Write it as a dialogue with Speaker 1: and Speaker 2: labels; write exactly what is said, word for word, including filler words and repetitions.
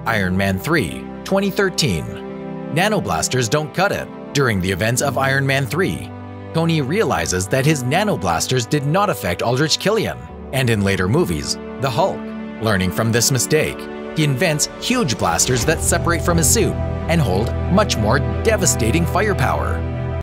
Speaker 1: Iron Man three, twenty thirteen. Nanoblasters don't cut it. During the events of Iron Man three, Tony realizes that his nanoblasters did not affect Aldrich Killian, and in later movies, the Hulk. Learning from this mistake, he invents huge blasters that separate from his suit and hold much more devastating firepower.